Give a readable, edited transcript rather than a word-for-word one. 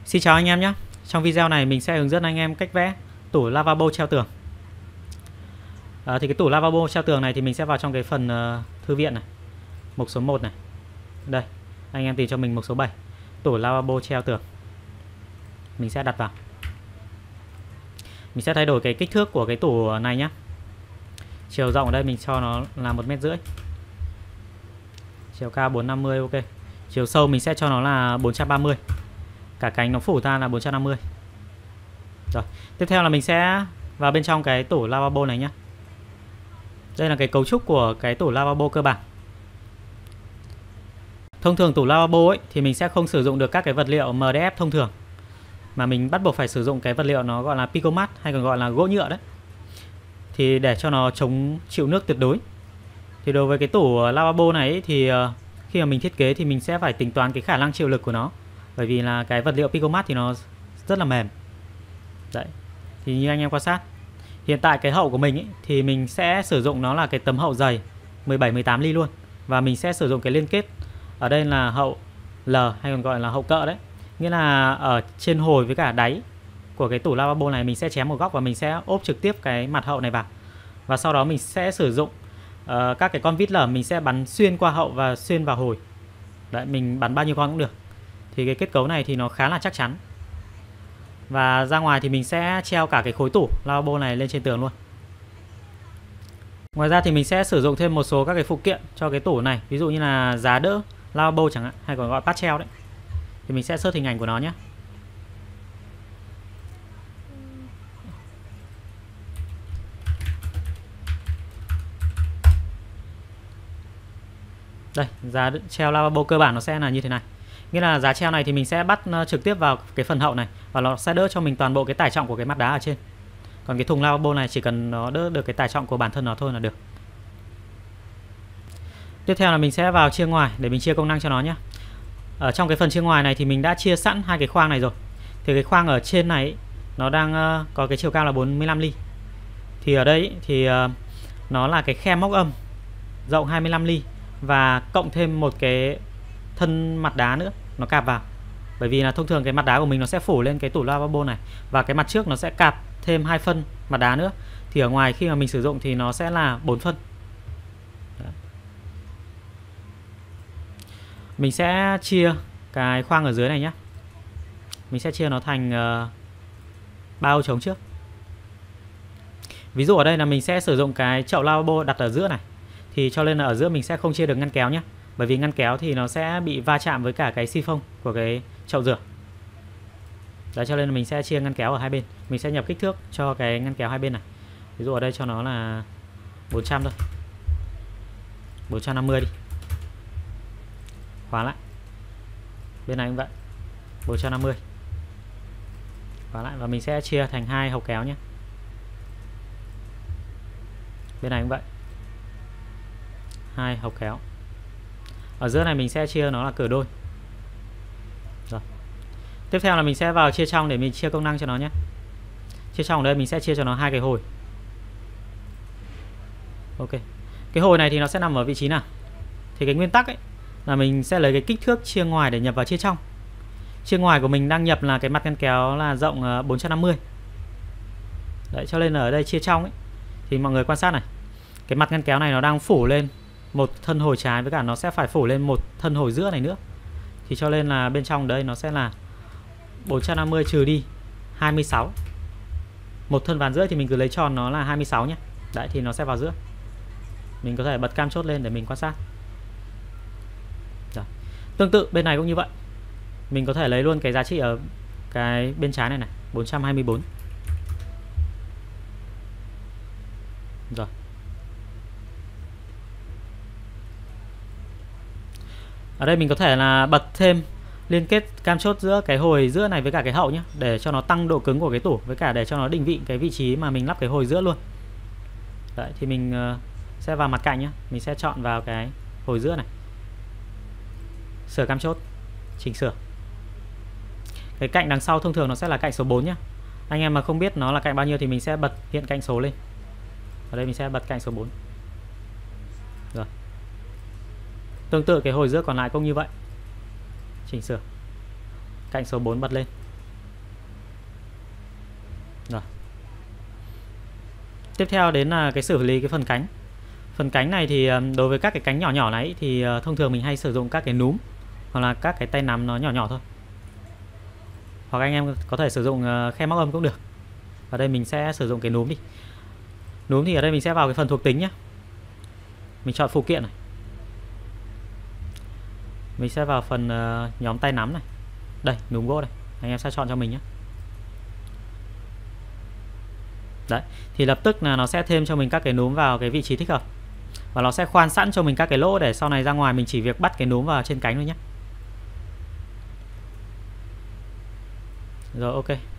Xin chào anh em nhé. Trong video này mình sẽ hướng dẫn anh em cách vẽ tủ lavabo treo tường. Thì cái tủ lavabo treo tường này thì mình sẽ vào trong cái phần thư viện này, mục số 1 này. Đây, anh em tìm cho mình mục số 7, tủ lavabo treo tường. Mình sẽ đặt vào. Mình sẽ thay đổi cái kích thước của cái tủ này nhé. Chiều rộng ở đây mình cho nó là 1,5 m. Chiều cao 450, ok. Chiều sâu mình sẽ cho nó là 430. Cả cánh nó phủ ra là 450. Rồi, tiếp theo là mình sẽ vào bên trong cái tủ lavabo này nhé. Đây là cái cấu trúc của cái tủ lavabo cơ bản. Thông thường tủ lavabo ấy thì mình sẽ không sử dụng được các cái vật liệu MDF thông thường, mà mình bắt buộc phải sử dụng cái vật liệu nó gọi là Picomat, hay còn gọi là gỗ nhựa đấy. Thì để cho nó chống chịu nước tuyệt đối. Thì đối với cái tủ lavabo này ấy, thì khi mà mình thiết kế thì mình sẽ phải tính toán cái khả năng chịu lực của nó. Bởi vì là cái vật liệu Picomat thì nó rất là mềm. Đấy. Thì như anh em quan sát, hiện tại cái hậu của mình ấy, thì mình sẽ sử dụng nó là cái tấm hậu dày 17-18 ly luôn. Và mình sẽ sử dụng cái liên kết ở đây là hậu L, hay còn gọi là hậu cỡ đấy. Nghĩa là ở trên hồi với cả đáy của cái tủ lavabo này mình sẽ chém một góc và mình sẽ ốp trực tiếp cái mặt hậu này vào. Và sau đó mình sẽ sử dụng các cái con vít lởm, mình sẽ bắn xuyên qua hậu và xuyên vào hồi. Đấy, mình bắn bao nhiêu con cũng được. Thì cái kết cấu này thì nó khá là chắc chắn. Và ra ngoài thì mình sẽ treo cả cái khối tủ lavabo này lên trên tường luôn. Ngoài ra thì mình sẽ sử dụng thêm một số các cái phụ kiện cho cái tủ này. Ví dụ như là giá đỡ lavabo chẳng hạn, hay còn gọi patch treo đấy. Thì mình sẽ search hình ảnh của nó nhé. Đây, giá treo lavabo cơ bản nó sẽ là như thế này. Nghĩa là giá treo này thì mình sẽ bắt trực tiếp vào cái phần hậu này, và nó sẽ đỡ cho mình toàn bộ cái tải trọng của cái mặt đá ở trên. Còn cái thùng lavabo này chỉ cần nó đỡ được cái tải trọng của bản thân nó thôi là được. Tiếp theo là mình sẽ vào chia ngoài để mình chia công năng cho nó nhé. Ở trong cái phần chia ngoài này thì mình đã chia sẵn hai cái khoang này rồi. Thì cái khoang ở trên này nó đang có cái chiều cao là 45 ly. Thì ở đây thì nó là cái khe móc âm rộng 25 ly và cộng thêm một cái thân mặt đá nữa nó cạp vào. Bởi vì là thông thường cái mặt đá của mình nó sẽ phủ lên cái tủ lavabo này, và cái mặt trước nó sẽ cạp thêm 2 phân mặt đá nữa. Thì ở ngoài khi mà mình sử dụng thì nó sẽ là 4 phân. Đấy. Mình sẽ chia cái khoang ở dưới này nhé. Mình sẽ chia nó thành 3 ô trống trước. Ví dụ ở đây là mình sẽ sử dụng cái chậu lavabo đặt ở giữa này, thì cho nên là ở giữa mình sẽ không chia được ngăn kéo nhé. Bởi vì ngăn kéo thì nó sẽ bị va chạm với cả cái siphon của cái chậu rửa. Đấy, cho nên là mình sẽ chia ngăn kéo ở hai bên. Mình sẽ nhập kích thước cho cái ngăn kéo hai bên này. Ví dụ ở đây cho nó là 400 thôi, 450 đi. Khóa lại. Bên này cũng vậy, 450. Khóa lại, và mình sẽ chia thành hai hộc kéo nhé. Bên này cũng vậy, hai hộc kéo. Ở giữa này mình sẽ chia nó là cửa đôi. Rồi. Tiếp theo là mình sẽ vào chia trong để mình chia công năng cho nó nhé. Chia trong ở đây mình sẽ chia cho nó hai cái hồi. Ok. Cái hồi này thì nó sẽ nằm ở vị trí nào? Thì cái nguyên tắc ấy là mình sẽ lấy cái kích thước chia ngoài để nhập vào chia trong. Chia ngoài của mình đang nhập là cái mặt ngăn kéo là rộng 450. Đấy, cho nên là ở đây chia trong ấy thì mọi người quan sát này, cái mặt ngăn kéo này nó đang phủ lên một thân hồi trái, với cả nó sẽ phải phủ lên một thân hồi giữa này nữa. Thì cho nên là bên trong đây nó sẽ là 450 trừ đi 26. Một thân ván rưỡi thì mình cứ lấy tròn nó là 26 nhé. Đấy, thì nó sẽ vào giữa. Mình có thể bật cam chốt lên để mình quan sát. Rồi. Tương tự bên này cũng như vậy. Mình có thể lấy luôn cái giá trị ở cái bên trái này này, 424. Rồi. Ở đây mình có thể là bật thêm liên kết cam chốt giữa cái hồi giữa này với cả cái hậu nhé, để cho nó tăng độ cứng của cái tủ, với cả để cho nó định vị cái vị trí mà mình lắp cái hồi giữa luôn. Đấy, thì mình sẽ vào mặt cạnh nhé. Mình sẽ chọn vào cái hồi giữa này, sửa cam chốt, chỉnh sửa. Cái cạnh đằng sau thông thường nó sẽ là cạnh số 4 nhé. Anh em mà không biết nó là cạnh bao nhiêu thì mình sẽ bật hiện cạnh số lên. Ở đây mình sẽ bật cạnh số 4. Rồi. Tương tự cái hồi giữa còn lại cũng như vậy. Chỉnh sửa. Cạnh số 4 bật lên. Rồi. Tiếp theo đến là cái xử lý cái phần cánh. Phần cánh này thì đối với các cái cánh nhỏ nhỏ này thì thông thường mình hay sử dụng các cái núm hoặc là các cái tay nắm nó nhỏ nhỏ thôi. Hoặc anh em có thể sử dụng khe móc âm cũng được. Ở đây mình sẽ sử dụng cái núm đi. Núm thì ở đây mình sẽ vào cái phần thuộc tính nhé. Mình chọn phụ kiện này. Mình sẽ vào phần nhóm tay nắm này. Đây, núm gỗ đây. Anh em sẽ chọn cho mình nhé. Đấy, thì lập tức là nó sẽ thêm cho mình các cái núm vào cái vị trí thích hợp. Và nó sẽ khoan sẵn cho mình các cái lỗ để sau này ra ngoài mình chỉ việc bắt cái núm vào trên cánh thôi nhé. Rồi, ok.